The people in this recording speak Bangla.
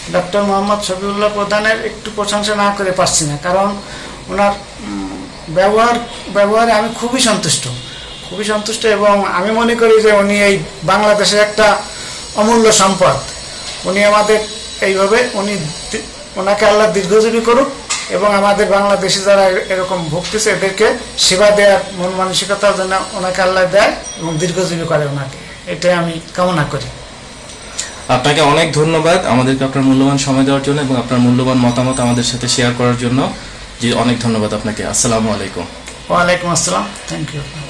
ডক্টর মোহাম্মদ শফিউল্লাহ প্রধানের একটু প্রশংসা না করে পারছি না, কারণ ওনার ব্যবহারে আমি খুবই সন্তুষ্ট এবং আমি মনে করি যে উনি এই বাংলাদেশের একটা অমূল্য সম্পদ। উনি আমাদের এইভাবে ওনাকে আল্লাহ দীর্ঘজীবী করুক এবং আমাদের বাংলাদেশে যারা এরকম ভুগতেছে এদেরকে সেবা দেওয়ার মন মানসিকতার জন্য ওনাকে আল্লাহ দেয় এবং দীর্ঘজীবী করে ওনাকে, এটাই আমি কামনা করি। আপনাকে অনেক ধন্যবাদ আমাদেরকে আপনার মূল্যবান সময় দেওয়ার জন্য এবং আপনার মূল্যবান মতামত আমাদের সাথে শেয়ার করার জন্য। জি, অনেক ধন্যবাদ আপনাকে। আসসালামু আলাইকুম। ওয়ালাইকুম আসসালাম, থ্যাংক ইউ।